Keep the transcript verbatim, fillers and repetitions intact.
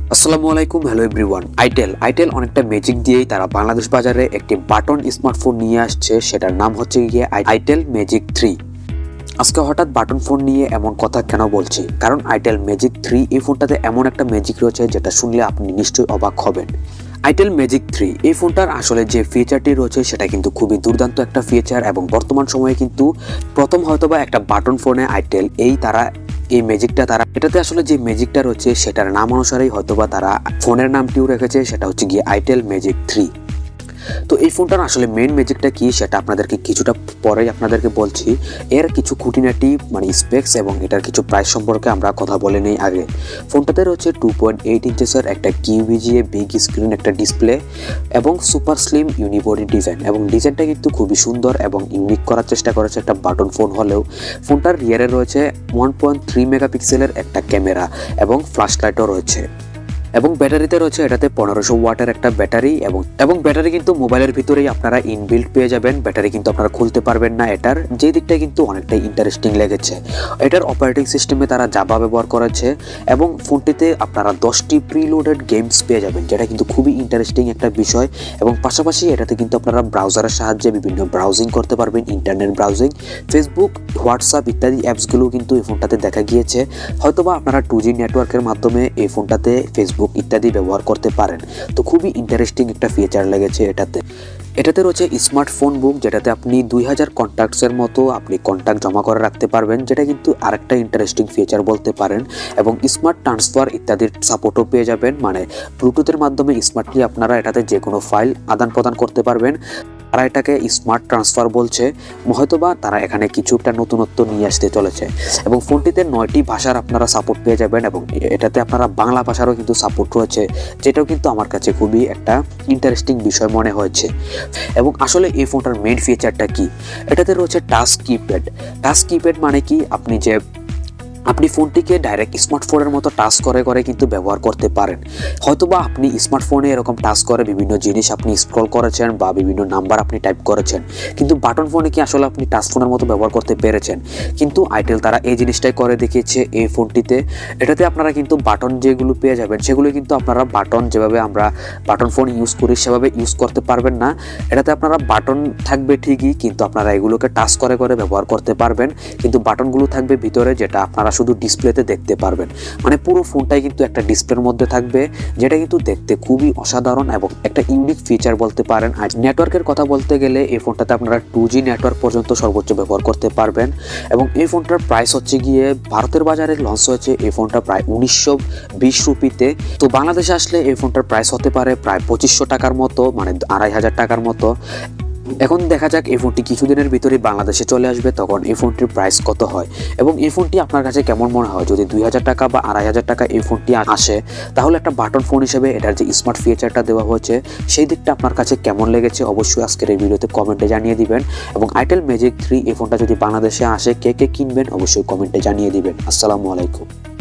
আসসালামু আলাইকুম, hello everyone. Itel itel অনেকটা ম্যাজিক দিয়েই তারা বাংলাদেশ বাজারে একটি বাটন স্মার্টফোন নিয়ে আসছে, সেটার নাম হচ্ছে গিয়ে আইটেল ম্যাজিক থ্রি। আজকে হঠাৎ বাটন ফোন নিয়ে এমন কথা কেন বলছি, কারণ আইটেল ম্যাজিক থ্রি এই ফোনটাতে এমন একটা ম্যাজিক রয়েছে যেটা শুনলে আপনি নিশ্চয়ই অবাক হবেন। আইটেল ম্যাজিক থ্রি এই ফোনটার আসলে যে ফিচারটি রয়েছে সেটা কিন্তু খুবই দুর্দান্ত একটা ফিচার, এবং বর্তমান সময়ে কিন্তু প্রথম হয়তোবা একটা বাটন ফোনে আইটেল এই তারা এই ম্যাজিকটা তারা এটাতে আসলে যে ম্যাজিকটা রয়েছে সেটার নাম অনুসারেই হয়তোবা তারা ফোনের নামটিও রেখেছে, সেটা হচ্ছে গিয়ে আইটেল ম্যাজিক থ্রি। তো এই ফোনটার আসলে মেইন ম্যাজিকটা কি সেটা আপনাদেরকে কিছুটা পরে আপনাদেরকে বলছি। এর কিছু খুঁটিনাটি মানে স্পেক্স এবং এটার কিছু প্রাইস সম্পর্কে আমরা কথা বলে নেই আগে। ফোনটাতে রয়েছে টু পয়েন্ট এইট ইঞ্চেসের একটা কিউভিজিএ বিগ স্ক্রিন একটা ডিসপ্লে এবং সুপার স্লিম ইউনিবডি ডিজাইন, এবং ডিজাইনটা কিন্তু খুবই সুন্দর এবং ইউনিক করার চেষ্টা করেছে একটা বাটন ফোন হলেও। ফোনটার রিয়ারে রয়েছে ওয়ান পয়েন্ট থ্রি মেগাপিক্সেলের একটা ক্যামেরা এবং ফ্ল্যাশ লাইটও রয়েছে, এবং ব্যাটারিতে রয়েছে এটাতে পনেরোশো ওয়াটের একটা ব্যাটারি, এবং এবং ব্যাটারি কিন্তু মোবাইলের ভিতরেই আপনারা ইনবিল্ট পেয়ে যাবেন। ব্যাটারি কিন্তু আপনারা খুলতে পারবেন না, এটার যে দিকটা কিন্তু অনেকটাই ইন্টারেস্টিং লেগেছে। এটার অপারেটিং সিস্টেমে তারা জাভা ব্যবহার করেছে, এবং ফোনটিতে আপনারা দশটি প্রিলোডেড গেমস পেয়ে যাবেন, যেটা কিন্তু খুবই ইন্টারেস্টিং একটা বিষয়। এবং পাশাপাশি এটাতে কিন্তু আপনারা ব্রাউজারের সাহায্যে বিভিন্ন ব্রাউজিং করতে পারবেন, ইন্টারনেট ব্রাউজিং, ফেসবুক, হোয়াটসঅ্যাপ ইত্যাদি অ্যাপসগুলো কিন্তু এই ফোনটাতে দেখা গিয়েছে। হয়তোবা আপনারা টু জি নেটওয়ার্কের মাধ্যমে এই ফোনটাতে ফেসবুক ইত্যাদি ব্যবহার করতে পারেন। তো খুবই ইন্টারেস্টিং একটা ফিচার লেগেছে এটাতে। এটাতে রয়েছে স্মার্টফোন বুক, যেটাতে আপনি দুই হাজার কন্ট্যাক্টসের মতো আপনি কন্ট্যাক্ট জমা করে রাখতে পারবেন, যেটা কিন্তু আরেকটা ইন্টারেস্টিং ফিচার বলতে পারেন। এবং স্মার্ট ট্রান্সফার ইত্যাদির সাপোর্টও পেয়ে যাবেন, মানে ব্লুটুথের মাধ্যমে স্মার্টলি আপনারা এটাতে যে কোনো ফাইল আদান প্রদান করতে পারবেন। তারা এটাকে স্মার্ট ট্রান্সফার বলছে, হয়তোবা তারা এখানে কিছুটা নতুনত্ব নিয়ে আসতে চলেছে। এবং ফোনটিতে নয়টি ভাষার আপনারা সাপোর্ট পেয়ে যাবেন, এবং এটাতে আপনারা বাংলা ভাষারও কিন্তু সাপোর্ট রয়েছে, যেটাও কিন্তু আমার কাছে খুবই একটা ইন্টারেস্টিং বিষয় মনে হয়েছে। এবং আসলে এই ফোনটার মেইন ফিচারটা কি, এটাতে রয়েছে টাচ কিপ্যাড। টাচ কিপ্যাড মানে কি, আপনি যে আপনি ফোনটিকে ডাইরেক্ট স্মার্টফোনের মতো টাচ করে করে কিন্তু ব্যবহার করতে পারেন। হয়তোবা আপনি স্মার্টফোনে এরকম টাচ করে বিভিন্ন জিনিস আপনি স্ক্রল করেছেন বা বিভিন্ন নাম্বার আপনি টাইপ করেছেন, কিন্তু বাটন ফোনে কি আসলে আপনি টাচ ফোনের মতো ব্যবহার করতে পেরেছেন? কিন্তু আইটেল তারা এই জিনিসটাই করে দেখিয়েছে এই ফোনটিতে। এটাতে আপনারা কিন্তু বাটন যেগুলো পেয়ে যাবেন সেগুলো কিন্তু আপনারা বাটন যেভাবে আমরা বাটন ফোন ইউজ করি সেভাবে ইউজ করতে পারবেন না। এটাতে আপনারা বাটন থাকবে ঠিকই, কিন্তু আপনারা এগুলোকে টাচ করে করে ব্যবহার করতে পারবেন, কিন্তু বাটনগুলো থাকবে ভিতরে, যেটা আপনারা শুধু ডিসপ্লেতে দেখতে পারবেন। মানে পুরো ফোনটাই কিন্তু একটা ডিসপ্লের মধ্যে থাকবে, যেটা কিন্তু দেখতে খুবই অসাধারণ এবং একটা ইউনিক ফিচার বলতে পারেন। আর নেটওয়ার্কের কথা বলতে গেলে এই ফোনটাতে আপনারা টু জি নেটওয়ার্ক পর্যন্ত সর্বোচ্চ ব্যবহার করতে পারবেন। এবং এই ফোনটার প্রাইস হচ্ছে গিয়ে ভারতের বাজারে লঞ্চ হয়েছে এই ফোনটা প্রায় উনিশশো বিশ রুপিতে। তো বাংলাদেশে আসলে এই ফোনটার প্রাইস হতে পারে প্রায় পঁচিশশো টাকার মতো, মানে আড়াই হাজার টাকার মতো। এখন দেখা যাক এই ফোনটি কিছুদিনের ভিতরেই বাংলাদেশে চলে আসবে, তখন এই ফোনটির প্রাইস কত হয় এবং এই ফোনটি আপনার কাছে কেমন মনে হয়। যদি দুই হাজার টাকা বা আড়াই হাজার টাকা এই ফোনটি আসে, তাহলে একটা বাটন ফোন হিসেবে এটার যে স্মার্ট ফিচারটা দেওয়া হয়েছে সেই দিকটা আপনার কাছে কেমন লেগেছে অবশ্যই আজকের এই ভিডিওতে কমেন্টে জানিয়ে দিবেন। এবং আইটেল ম্যাজিক থ্রি এই ফোনটা যদি বাংলাদেশে আসে কে কে কিনবেন অবশ্যই কমেন্টে জানিয়ে দিবেন। আসসালামু আলাইকুম।